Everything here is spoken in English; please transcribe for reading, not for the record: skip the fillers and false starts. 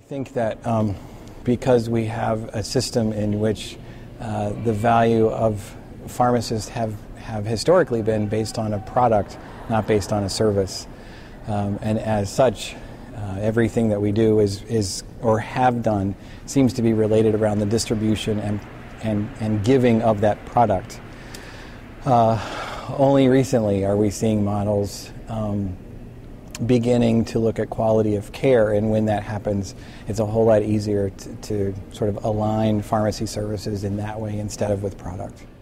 think that because we have a system in which the value of pharmacists have historically been based on a product, not based on a service, and as such, everything that we do is or have done seems to be related around the distribution and giving of that product. Only recently are we seeing models beginning to look at quality of care, and when that happens, it's a whole lot easier to sort of align pharmacy services in that way instead of with product.